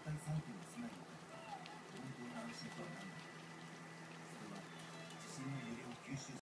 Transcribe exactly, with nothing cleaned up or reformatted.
体さんきゅうの住まいにとって本当の安心とは何だろう。それは地震の揺れを吸収